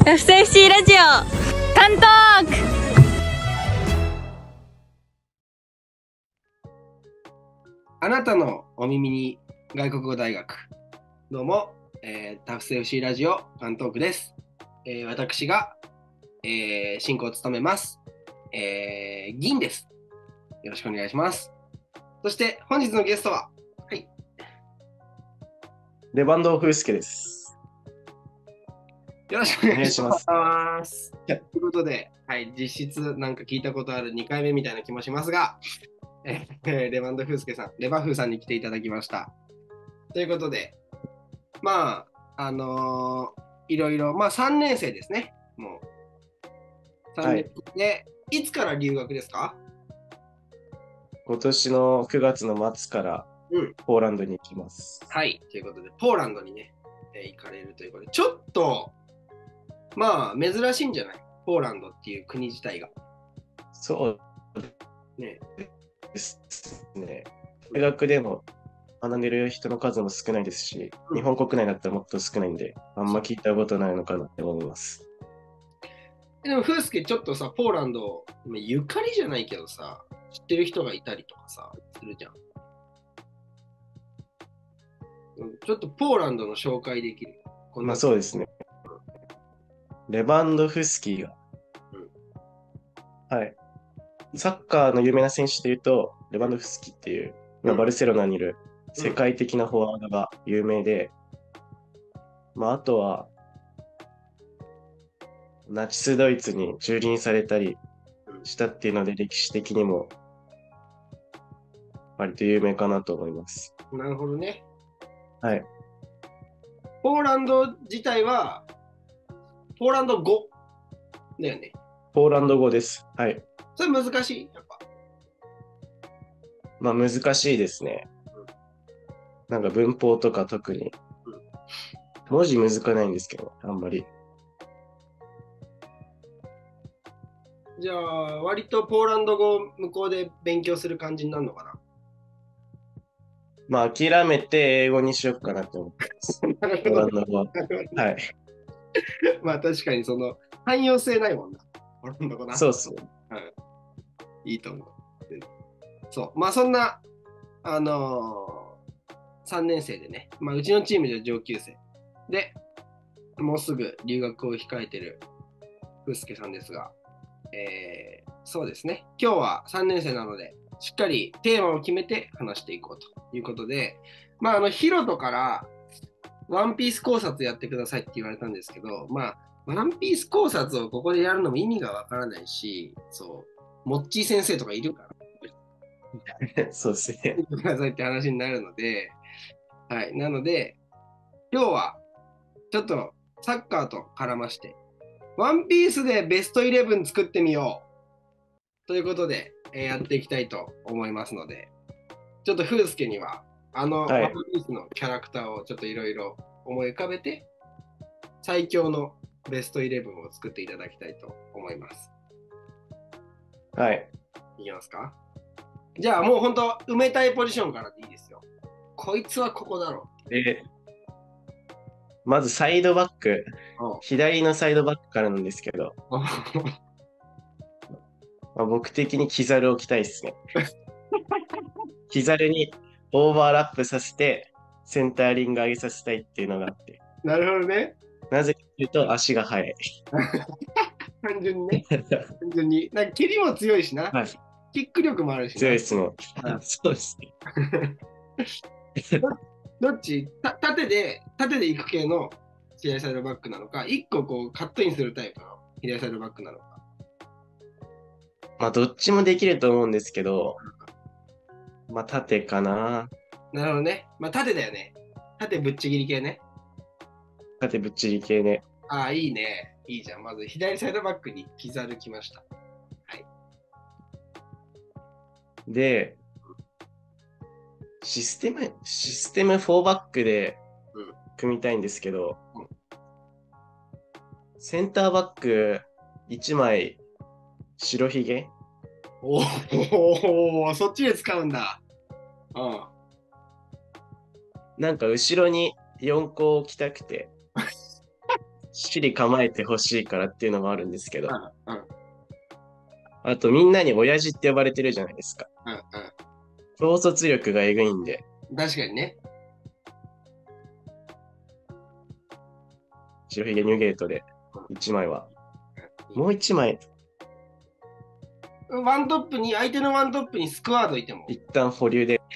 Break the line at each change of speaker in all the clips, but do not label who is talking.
FCFC ラジオ関東区。
あなたのお耳に外国語大学。どうも、タフス FC ラジオ関東区です。私が、進行を務めます、銀です。よろしくお願いします。そして本日のゲストは、はい、
レバンドフスケです。
よろしくお願いします。
と
いうことで、はい、実質なんか聞いたことある2回目みたいな気もしますが、レバンドフスケさん、レバフーさんに来ていただきました。ということで、まあ、いろいろ、まあ3年生ですね、もう。3年生で、はい、いつから留学ですか？
今年の9月の末からポーランドに行きます。
はい、ということで、ポーランドにね、行かれるということで、ちょっと、まあ、珍しいんじゃない？ポーランドっていう国自体が。
そうですね。大学でも学んでる人の数も少ないですし、日本国内だったらもっと少ないんで、あんま聞いたことないのかなって思います。
でも、フースケ、ちょっとさ、ポーランド、ゆかりじゃないけどさ、知ってる人がいたりとかさ、するじゃん。ちょっとポーランドの紹介できる？
まあそうですね。レバンドフスキーが、はい。サッカーの有名な選手でいうと、レバンドフスキーっていう、今バルセロナにいる世界的なフォワードが有名で、まああとは、ナチスドイツに蹂躙されたりしたっていうので、歴史的にも割と有名かなと思います。
なるほどね。
はい。
ポーランド自体は、ポーランド語だよね。
ポーランド語です。はい。
それ難しい？やっぱ。
まあ難しいですね。なんか文法とか特に。文字難しくないんですけど、あんまり。
じゃあ、割とポーランド語を向こうで勉強する感じになるのかな？
まあ諦めて英語にしようかなと思ってます。ポーランド語。はい。
まあ確かにその汎用性ないもんな。ポーランド語な。
そうそう。
はい。いいと思う。そう。まあそんな、3年生でね、まあうちのチームでは上級生で、もうすぐ留学を控えてるフスケさんですが、そうですね。今日は3年生なので、しっかりテーマを決めて話していこうということで、まあヒロトからワンピース考察やってくださいって言われたんですけど、まあワンピース考察をここでやるのも意味がわからないし、そう、モッチー先生とかいるから、
そうですね。
言ってくださいって話になるので、はい。なので、今日はちょっとサッカーと絡まして、ワンピースでベストイレブン作ってみようということで、やっていきたいと思いますので、ちょっとフースケには、ワンピースのキャラクターをちょっといろいろ思い浮かべて、最強のベストイレブンを作っていただきたいと思います。
はい。
いきますか？じゃあもう本当、埋めたいポジションからでいいですよ。こいつはここだろう。
まずサイドバック、左のサイドバックからなんですけど、まあ、僕的にキザルを置きたいですね。キザルにオーバーラップさせて、センターリング上げさせたいっていうのがあって。
なるほどね。
なぜかというと、足が速い。
単純にね。単純に。なんか蹴りも強いしな。はい、キック力もあるしな。
強いですね。そうですね。
どっち縦で行く系の左サイドバックなのか、一個こうカットインするタイプの左サイドバックなのか。
まあ、どっちもできると思うんですけど、まあ、縦かな。
なるほどね。まあ、縦だよね。縦ぶっちぎり系ね。
縦ぶっちぎり系ね。
ああ、いいね。いいじゃん。まず左サイドバックにキザルきました。はい。
で、システム4バックで組みたいんですけど、センターバック1枚白ひげ。
おお、そっちで使うんだ。うん。
なんか後ろに4個置きたくて、 しり構えてほしいからっていうのもあるんですけど、
うんうん
あとみんなに親父って呼ばれてるじゃないですか。
うん
統率力がえぐいんで、
うん。確かにね。
白ひげニューゲートで1枚は。もう1枚、
ワントップに、相手のワントップにスクワードいても、
一旦保留で。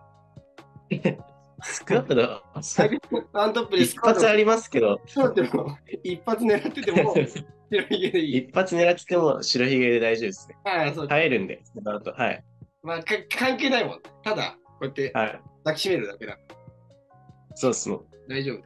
スクワット、
相手のワントップでス
一
クワード
発ありますけど、
そうでも、一発狙ってても、白ひげでいい。
一発狙ってても白ひげで大丈夫ですね。
ああ、そう。
耐えるんで、その後、はい。
まあ、関係ないもん。ただ、こうやって
はい。
抱きしめるだけだ。
そうっすね。
大丈夫。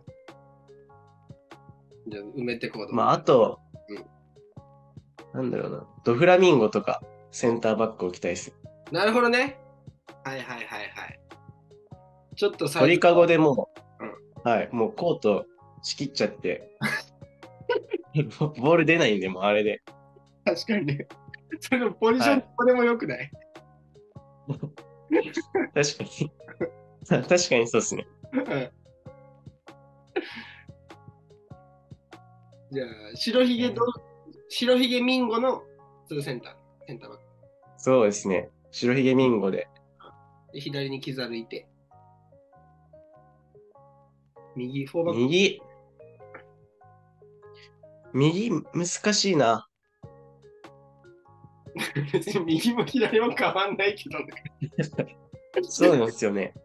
じゃあ、埋めてこうと。
まあ、あと、
うん
なんだろうな、ドフラミンゴとかセンターバック置きたいです。
なるほどね。はいはいはいはい。ちょっとサイズ
鳥かごでもう、はい、もうコート仕切っちゃって、ボール出ないんで、もうあれで。
確かにね。それのポジション、
はい
これも良くない。
確かに。確かにそうですね。
うんじゃあ、白ひげミンゴの2センター、センターバック。
そうですね。白ひげミンゴで。
で左にキザルいて。右フォーバック。
右難しいな。
別に右も左も変わんないけどね。
そうなんですよね。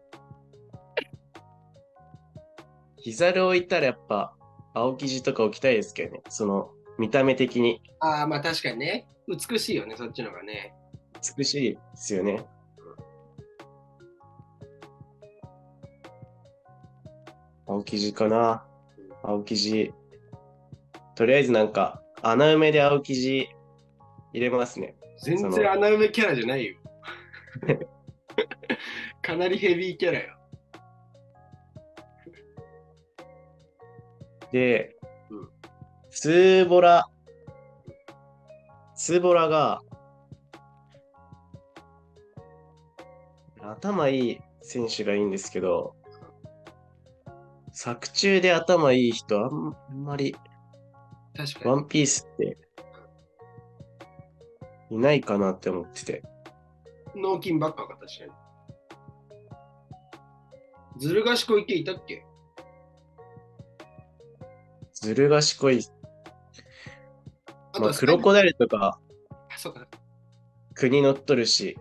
ヒザル置いたらやっぱ、青生地とか置きたいですけどね。その、見た目的に
ああ、まあ確かにね。美しいよね、そっちの方がね。
美しいですよね。青生地かな。青生地。とりあえずなんか、穴埋めで青生地入れますね。
全然穴埋めキャラじゃないよ。かなりヘビーキャラよ。
で
うん、
ツーボラが、頭いい選手がいいんですけど、作中で頭いい人あんまり
確かに。
ワンピースっていないかなって思ってて。
脳筋ばっかか、確かに。ずる賢いっていたっけ？
ずる賢い。
あ
まあ、クロコダイルとか
あ、そうか。
国乗っとるし、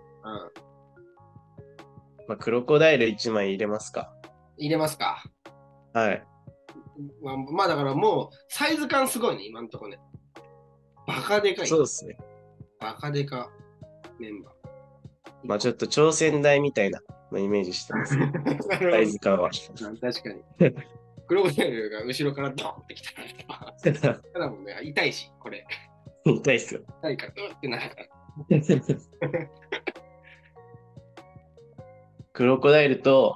まあ、クロコダイル1枚入れますか。
入れますか。
はい。
まあだからもうサイズ感すごいね、今のところね。バカでかい。
そうですね。
バカでかメンバー。
まあちょっと挑戦台みたいなのイメージしてます。
なる
サ
ほど
イズ感は。
確かに。クロコダイルが後ろからドーンってきたら、ただもんね、痛いし、これ。
痛いっすよ。
痛いから、うってなるから。
クロコダイルと、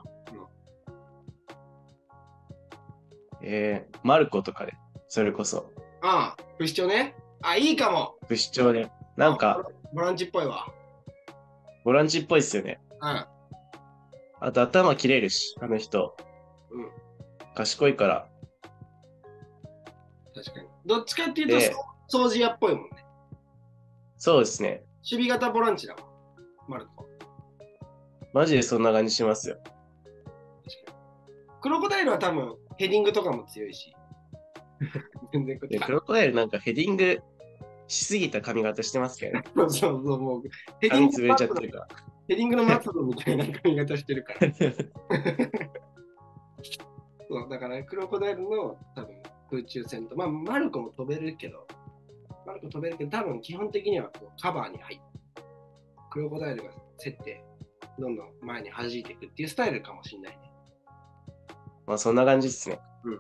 マルコとかで、それこそ、
ああ、不死鳥ね。あ、いいかも。
不死鳥で、なんか、
ボランチっぽいわ。
ボランチっぽいっすよね。
うん。
あと頭切れるし、あの人。
うん。
賢いから。
確かに。どっちかっていう
で
と、掃除屋っぽいもんね。
そうですね。
守備型ボランチだわ。マルコ。
マジでそんな感じしますよ。
確かに。クロコダイルは多分、ヘディングとかも強いし。全然こっ
で、
ち
クロコダイルなんかヘディングしすぎた髪型してますけどね。
そうそう、もう、ヘディング
髪潰れちゃってるから。
ヘディングの松野みたいな髪型してるから。そうだから、クロコダイルの多分空中戦と、まあ、マルコも飛べるけど、多分基本的にはこうカバーに入って、クロコダイルが競って、どんどん前に弾いていくっていうスタイルかもしれないね。
まあそんな感じですね。
うん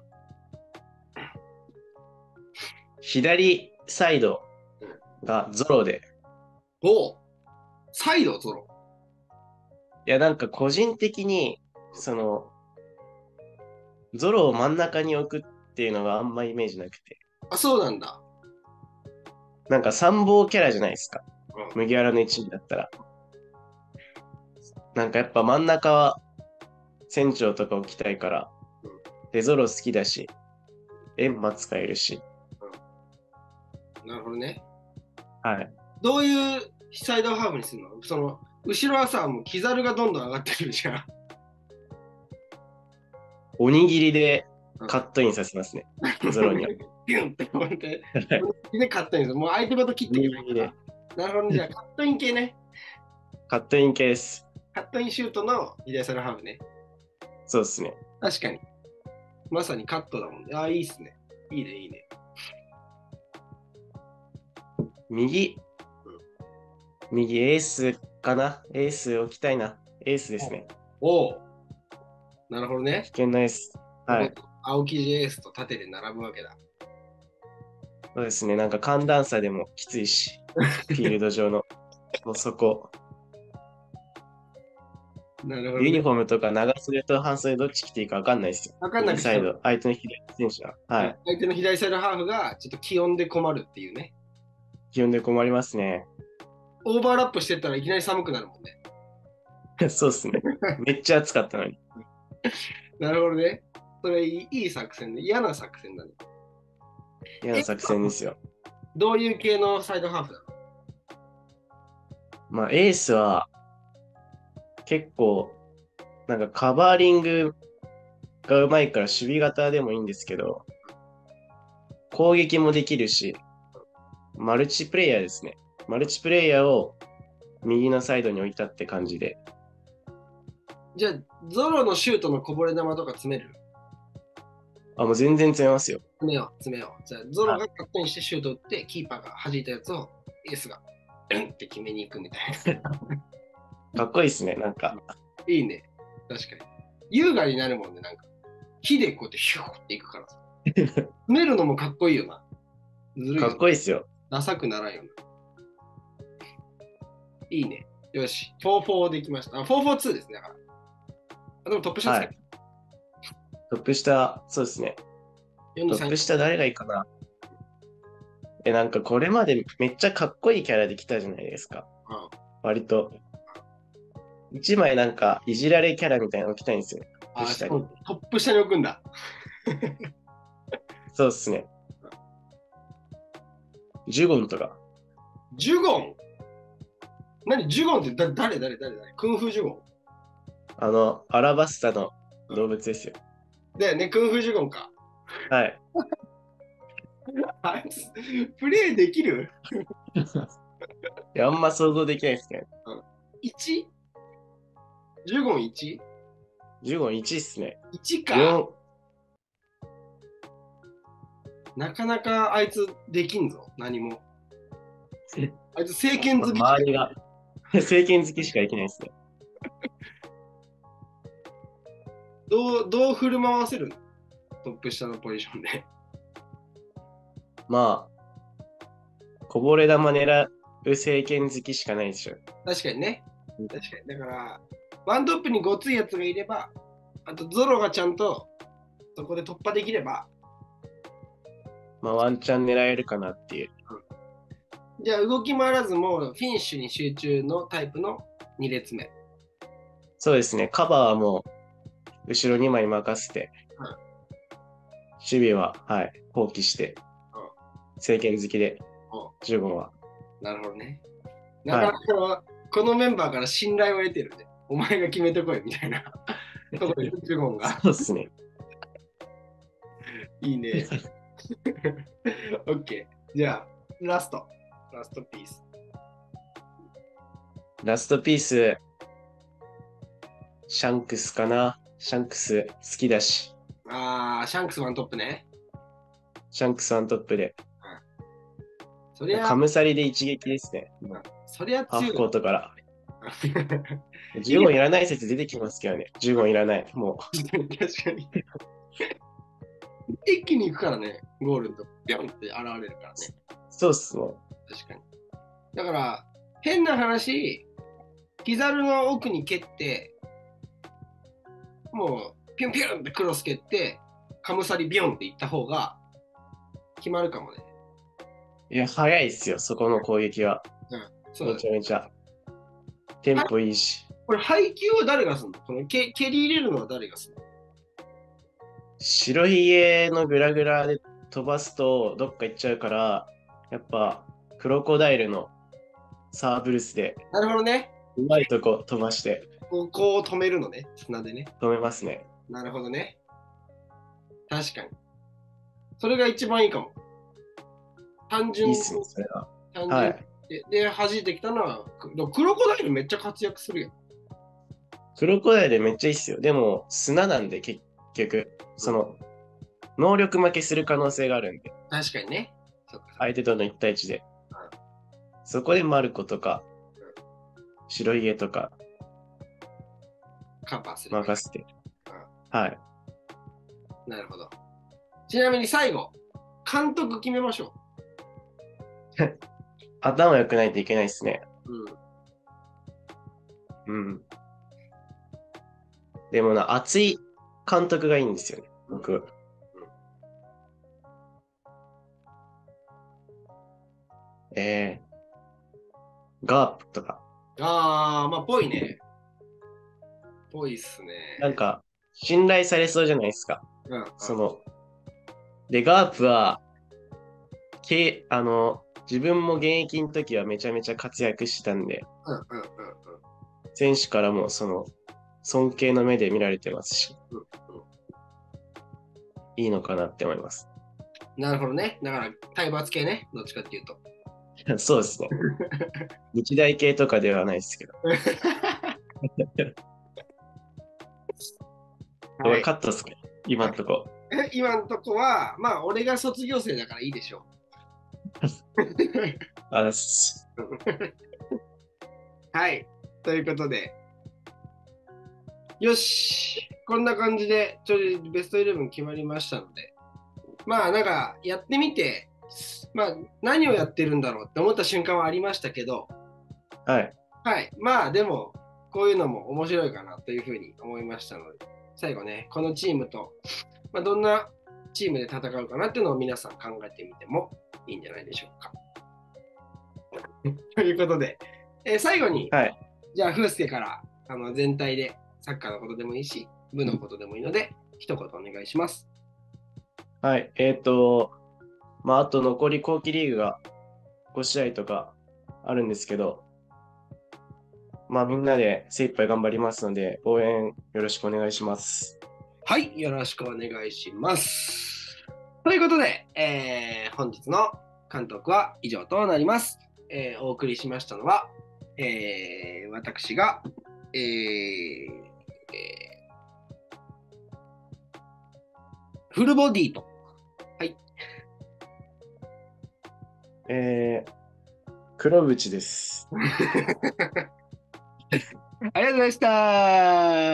左サイドがゾロで。
おうサイドゾロ。
いや、なんか個人的に、その、ゾロを真ん中に置くっていうのがあんまイメージなくて。
あ、そうなんだ。
なんか参謀キャラじゃないですか。
うん、
麦わらの一味だったら。なんかやっぱ真ん中は船長とか置きたいから。で、ゾロ好きだし。 エンマ使えるし。
なるほどね。
はい。
どういうサイドハーフにするの？その、後ろはさ、もうキザルがどんどん上がってくるじゃん。
おにぎりでカットインさせますね。ゾロには。
ビュンって思って、でカットインする。もう相手ごと切っていけないから。なるほどね。じゃあ、カットイン系ね。
カットイン系です。
カットインシュートの左サイドハーフね。
そうですね。
確かに。まさにカットだもんね。ああ、いいっすね。いいね、いいね。
右エースかな。エース置きたいな。エースですね。
おお。なるほどね。
危険なエース。はい。
青生地エースと縦で並ぶわけだ。
そうですね。なんか寒暖差でもきついし、フィールド上の、もうそこ。
なるほど、ね。
ユニフォームとか長袖と半袖どっち着ていいか分かんないですよ。
分かんない
サイド、相手の左選手は。はい。
相手の左サイドハーフがちょっと気温で困るっていうね。
気温で困りますね。
オーバーラップしてったらいきなり寒くなるもんね。
そうですね。めっちゃ暑かったのに。
なるほどね。それいい作戦で、嫌な作戦だね。
嫌な作戦ですよ。
どういう系のサイドハーフだろ
まあ、エースは結構、なんかカバーリングがうまいから守備型でもいいんですけど、攻撃もできるし、マルチプレイヤーですね。マルチプレイヤーを右のサイドに置いたって感じで。
じゃあ、ゾロのシュートのこぼれ球とか詰める？
あ、もう全然詰めますよ。
詰めよう、詰めよう。じゃあ、ゾロがカットインしてシュート打って、キーパーが弾いたやつをエースがって決めに行くみたいな。
かっこいいですね、なんか。
いいね。確かに。優雅になるもんね、なんか。火でこうやってヒューっていくからさ。詰めるのもかっこいいよな。ずるいよ
かっこいいっすよ。
ダサくならんよな。いいね。よし。4-4できました。あ、4-4-2ですね。だから。あ、でもトップ下ですね。
トップ下、そうですね。トップ下誰がいいかな。なんかこれまでめっちゃかっこいいキャラで来たじゃないですか。割と。一枚なんかいじられキャラみたいなの置きたいんですよ。
トップ下に置くんだ。
そうっすね。ジュゴンとか。
ジュゴン？何ジュゴンって誰クンフージュゴン？
アラバスタの動物ですよ。
だよね、クンフージュゴンか。
はい。
プレイできる？
いや、あんま想像できないですね。
1？ ジュゴン 1？
ジュゴン1っすね。
1か。なかなかあいつできんぞ、何も。あいつ政権好き。
周りが政権好きしかできないですね。
どう振る舞わせるの？トップ下のポジションで。
まあ、こぼれ球狙う政権好きしかないでしょ。
確かにね。確かに。だから、ワントップにごついやつがいれば、あとゾロがちゃんとそこで突破できれば、
まあ、ワンチャン狙えるかなっていう。
じゃあ、動き回らずもフィニッシュに集中のタイプの2列目。
そうですね。カバーはもう、後ろ2枚任せて、守備は、はい、放棄して、政権好きで、15は。
なるほどね。なかなかこのメンバーから信頼を得てるね。お前が決めてこいみたいな。ところで、15が。
そうですね。
いいね。OK。じゃあ、ラストピース。
ラストピース、シャンクスかな。シャンクス好きだし。
シャンクスワントップね。
シャンクスワントップで。
そりゃ
カムサリで一撃ですね。
そりゃ
ハーフコートから。15いらない説出てきますけどね。15いらない。もう。
確かに。一気に行くからね、ゴールのとこビョンって現れるからね。
そうっすね。
確かに。だから、変な話、キザルの奥に蹴って、もう、ピュンピュンってクロス蹴って、カムサリビョンっていった方が決まるかもね。
いや、早いっすよ、そこの攻撃は。
そう
めちゃめちゃ。テンポいいし。
これ、配球は誰がするの？この蹴り入れるのは誰がするの？
白ひげのグラグラで飛ばすとどっか行っちゃうから、やっぱクロコダイルのサーブルスで
なるほどね。
うまいとこ飛ばして
ここを止めるのね。砂でね。
止めますね。
なるほどね。確かに。それが一番いいかも。単純に。
いいっすね、それは。
単純に
はい。
で、弾いてきたのは、クロコダイルめっちゃ活躍するよ。
クロコダイルめっちゃいいっすよ。でも砂なんで結局、能力負けする可能性があるんで、
確かにね。そっか
相手との1対1で。そこでマルコとか、白ひげとか
カバーする。
任せて。はい。
なるほど。ちなみに最後、監督決めましょ
頭良くないといけないですね。
う。
うん。でもな、熱い監督がいいんですよね、僕。ガープとか。
ああ、まあ、ぽいね。ぽいっすね。
なんか、信頼されそうじゃないですか。
うん、
で、ガープは、自分も現役の時はめちゃめちゃ活躍してたんで、選手からも尊敬の目で見られてますし、いいのかなって思います。
なるほどね。だから、体罰系ね。どっちかっていうと。
そうですね。日大系とかではないですけど。これカットっすか今んとこ。
今のとこは、まあ、俺が卒業生だからいいでしょ
あ
う。はい。ということで、よし。こんな感じで、ベスト11決まりましたので、まあ、なんか、やってみて、まあ、何をやってるんだろうって思った瞬間はありましたけど、
はい。
はい。まあ、でも、こういうのも面白いかなというふうに思いましたので、最後ね、このチームと、まあ、どんなチームで戦うかなっていうのを皆さん考えてみてもいいんじゃないでしょうか。ということで、最後に、
はい。
じゃあ、風介から全体でサッカーのことでもいいし、部のことでもいいので、一言お願いします。
はい。まあ、あと残り後期リーグが5試合とかあるんですけど、まあ、みんなで精一杯頑張りますので、応援よろしくお願いします。
はい、よろしくお願いします。ということで、本日の監督は以上となります。お送りしましたのは、私が、フルボディと、はい。
黒渕です。
ありがとうございました。